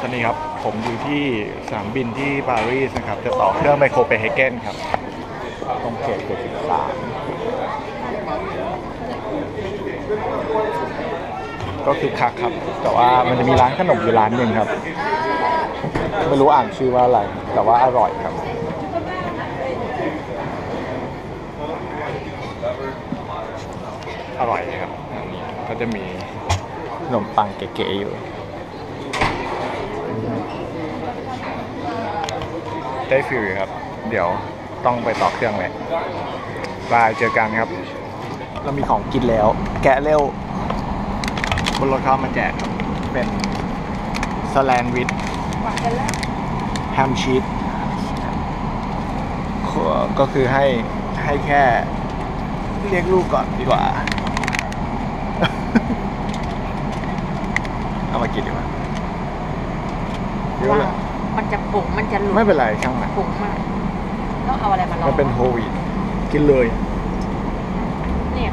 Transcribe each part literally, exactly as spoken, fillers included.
อนนี้ครับผมอยู่ที่สนามบินที่ปารีสนะครับจะต่อเครื่องไปโคเปนเฮเกนครับตรงเขตเจ็ดสิบสามก็คือคักครับแต่ว่ามันจะมีร้านขนมอยู่ร้านหนึ่งครับไม่รู้อ่านชื่อว่าอะไรแต่ว่าอร่อยครับอร่อยครับก็จะมีขนมปังเก๋ๆอยู่ได้ฟิลครับเดี๋ยวต้องไปต่อเครื่องเลยบายเจอกันครับเรามีของกินแล้วแกะเร็วบนรถเขามาแจกครับเป็นสแลนด์วิชแฮมชีสก็คือให้ให้แค่เรียกลูกก่อนดีกว่า เอามากินดีกว่าเยอะเลยมันจะผงมันจะหลุดไม่เป็นไรช่างมันผงมากต้องเอาอะไรมาลองมันเป็นโฮวีตกินเลยเนี่ย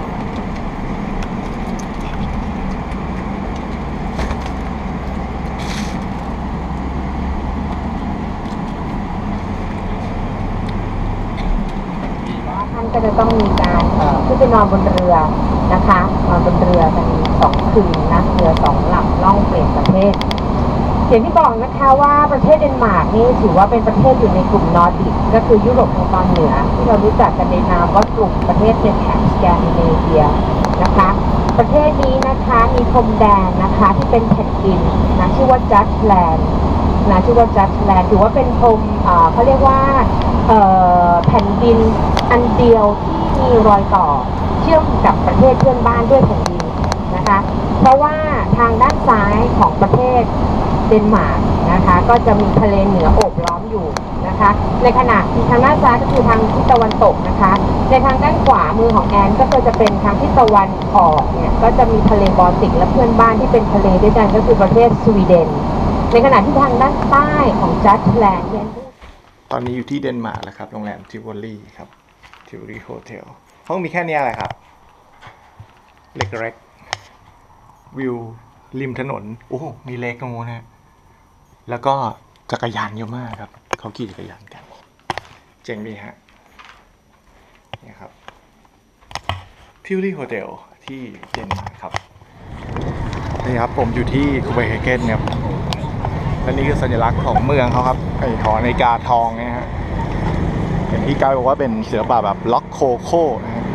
ท่านก็จะต้องมีการขึ้นไปนอนบนเรือนะคะนอนบนเรือกันสองคืนนะเรือสองลำล่องเปลี่ยนประเทศอย่างที่บอกนะคะว่าประเทศเดนมาร์กนี่ถือว่าเป็นประเทศอยู่ในกลุ่มนอร์ดิกก็คือยุโรปทางตอนเหนือที่เรารู้จักกันในนามว่ากลุ่มประเทศในแถบสแกนดิเนเวียนะคะประเทศนี้นะคะมีพรมแดนนะคะที่เป็นแผ่นดินนะชื่อว่าจัดแลนด์นะชื่อว่าจัดแลนด์ถือว่าเป็นพรมเขาเรียกว่าแผ่นดินอันเดียวที่มีรอยต่อเชื่อมกับประเทศเพื่อนบ้านด้วยแผ่นดินนะคะเพราะว่าทางด้านซ้ายของประเทศเดนมาร์กนะคะก็จะมีทะเลเหนือโอบล้อมอยู่นะคะในขณะที่ทางด้านซ้ายก็คือทางทิศตะวันตกนะคะในทางด้านขวามือของแอนก็คือจะเป็นทางทิศตะวันออกเนี่ยก็จะมีทะเลบอลติกและเพื่อนบ้านที่เป็นทะเลด้วยกันก็คือประเทศสวีเดนในขณะที่ทางด้านใต้ของจัดแลนด์เนี่ยตอนนี้อยู่ที่เดนมาร์กแล้วครับโรงแรมทิวอลลี่ครับทิวอลลี่โฮเทลห้องมีแค่นี้แหละครับเล็กๆวิวริมถนนโอ้มีเล็กตรงนู้นนะแล้วก็จักรยานเยอะมากครับเขาขี่จักรยานกันเจ๋งดีฮะนี่ครับทิวอลลี่โฮเทลที่เดนมาร์กครับนี่ครับผมอยู่ที่โคเปนเฮเกนครับและนี่คือสัญลักษณ์ของเมืองเขาครับไอ้หอนาฬิกาทองเนี่ยฮะเห็นที่ไกด์บอกว่าเป็นเสือป่าแบบล็อกโคโค่นะฮะ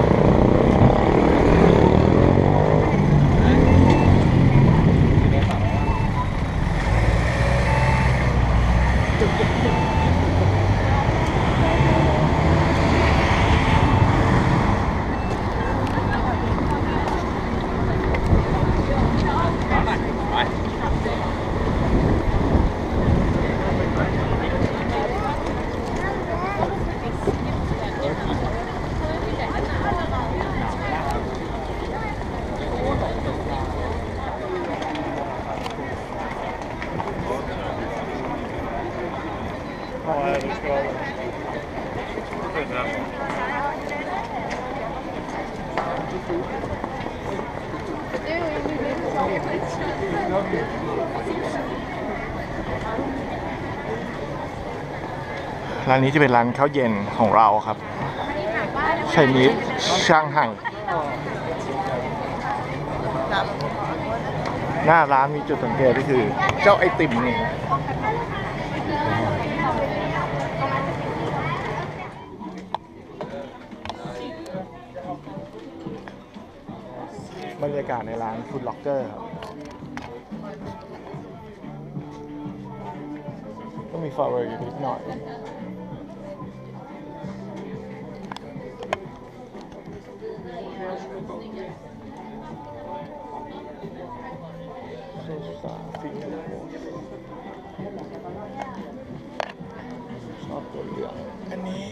ร้านนี้จะเป็นร้านข้าวเย็นของเราครับไชนีสช่างไห่หน้าร้านมีจุดสังเกตก็คือเจ้าไอติมนี่บรรยากาศในร้านฟู้ดล็อกเกอร์ครับก็มีฟลาวเวอร์อยู่นิดหน่อยชอบตัวเหลืองอันนี้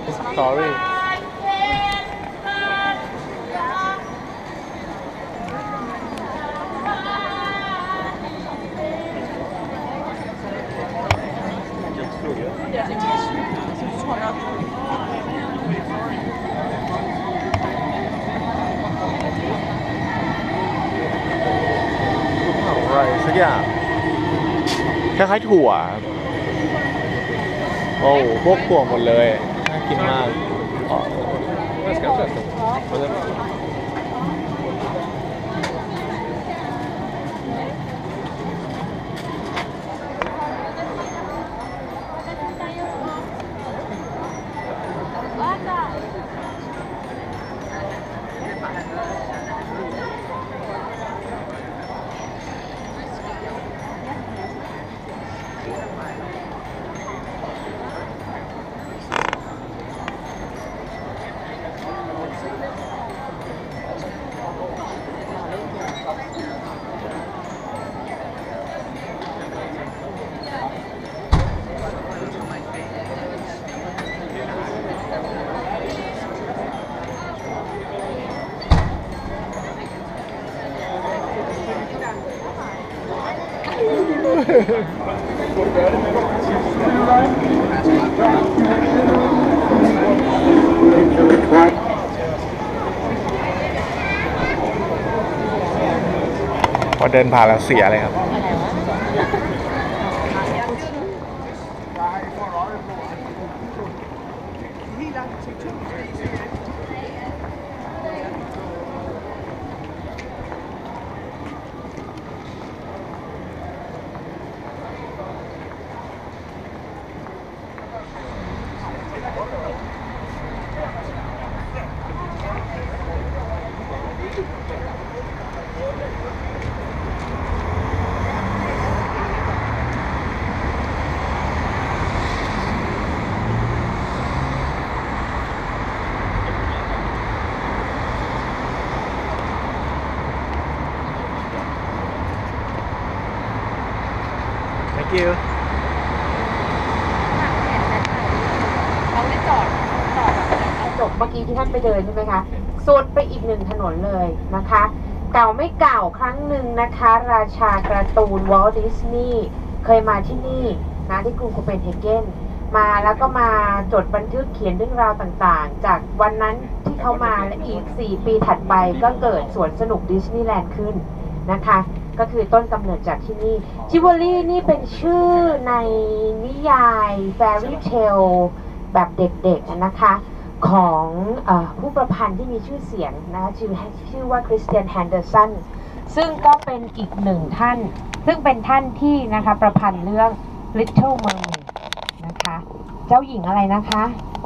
sorry อะไรสักอย่างคล้ายๆถั่วโอ้พวกถั่วหมดเลยน่ากินมากอ๋อ พอเดินผ่านแล้วเสียเลยครับ Thank you เขาไม่จอดจอดแบบจบเมื่อกี้ที่ท่านไปเดินใช่ไหมคะสุดไปอีกหนึ่งถนนเลยนะคะ เก่าไม่เก่าครั้งหนึ่งนะคะ ราชาการ์ตูนวอลต์ดิสนีย์เคยมาที่นี่นะที่กรุงโคเปนเฮเกนมาแล้วก็มาจดบันทึกเขียนเรื่องราวต่างๆจากวันนั้นที่เขามาและอีกสี่ปีถัดไปก็เกิดสวนสนุกดิสนีย์แลนด์ขึ้นนะคะก็คือต้นกำเนิดจากที่นี่จิวเวลรี่นี่เป็นชื่อในนิยายแฟรี่เทลแบบเด็กๆนะคะของเอผู้ประพันธ์ที่มีชื่อเสียงนะคะชื่อชื่อว่าคริสเตียนแฮนเดอร์สันซึ่งก็เป็นอีกหนึ่งท่านซึ่งเป็นท่านที่นะคะประพันธ์เรื่อง Little Mermaid นะคะเจ้าหญิงอะไรนะคะ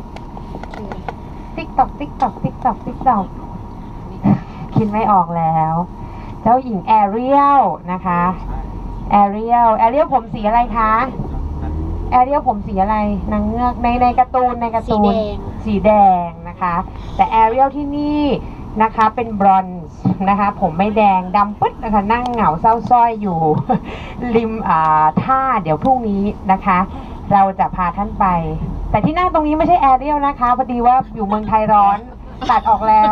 ติ๊กตอกติ๊กตอกติ๊กตอกติ๊กตอกคิดไม่ออกแล้วเจ้าหญิงแอเรียลนะคะแอเรียลแอเรียลผมสีอะไรคะแอเรียลผมสีอะไรนางเงือกในในการ์ตูนในการ์ตูนสีแดงนะคะแต่แอเรียลที่นี่นะคะเป็นบรอนซ์นะคะผมไม่แดงดำปึ๊ดนะคะนั่งเหงาเศร้าส้อยอยู่ ริมอ่าท่าเดี๋ยวพรุ่งนี้นะคะเราจะพาท่านไปแต่ที่นั่งตรงนี้ไม่ใช่แอเรียลนะคะพอดีว่าอยู่เมืองไทยร้อนตัดออกแล้ว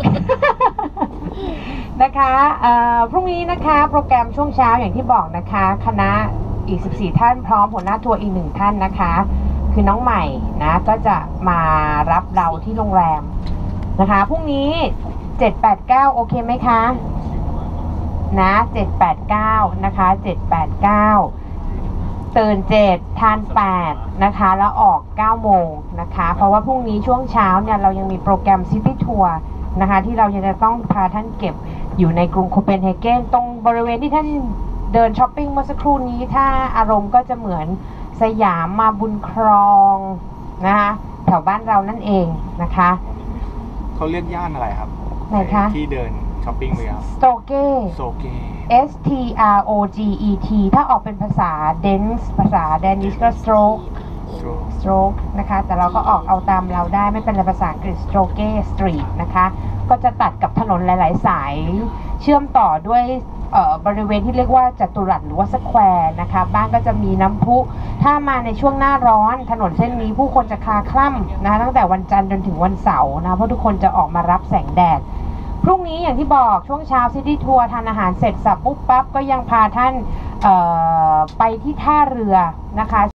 นะคะพรุ่งนี้นะคะโปรแกรมช่วงเช้าอย่างที่บอกนะคะคณะอีกสิบสี่ท่านพร้อมหัวหน้าทัวร์อีกหนึ่งท่านนะคะคือน้องใหม่นะก็จะมารับเราที่โรงแรมนะคะพรุ่งนี้เจ็ด แปด เก้าโอเคไหมคะนะเจ็ด แปด เก้านะคะเจ็ด แปด เก้าตื่นเจ็ดทานแปดนะคะแล้วออกเก้าโมงนะคะเพราะว่าพรุ่งนี้ช่วงเช้าเนี่ยเรายังมีโปรแกรมซิตี้ทัวร์นะคะที่เรายังจะต้องพาท่านเก็บอยู่ในกรุงโคเปนเฮเกนตรงบริเวณที่ท่านเดินช้อปปิ้งเมื่อสักครู่นี้ถ้าอารมณ์ก็จะเหมือนสยามมาบุญครองนะคะแถวบ้านเรานั่นเองนะคะเขาเรียกย่านอะไรครับไหนคะที่เดินช้อปปิ้งเลยครับสโตเก้โซเก้ S T R O G E T ถ้าออกเป็นภาษาเดนส์ภาษาเดนิชก็ stroke stroke นะคะแต่เราก็ออกเอาตามเราได้ไม่เป็นภาษาอังกฤษ stroke street นะคะก็จะตัดกับถนนหลายๆสายเชื่อมต่อด้วยเอ่อบริเวณที่เรียกว่าจัตุรัสหรือว่าสแควร์นะคะบ้านก็จะมีน้ำพุถ้ามาในช่วงหน้าร้อนถนนเส้นนี้ผู้คนจะคลาคล่ำนะคะตั้งแต่วันจันทร์จนถึงวันเสาร์นะเพราะทุกคนจะออกมารับแสงแดดพรุ่งนี้อย่างที่บอกช่วงเช้าซิตี้ทัวร์ทานอาหารเสร็จสับปุ๊บปั๊บก็ยังพาท่านไปที่ท่าเรือนะคะ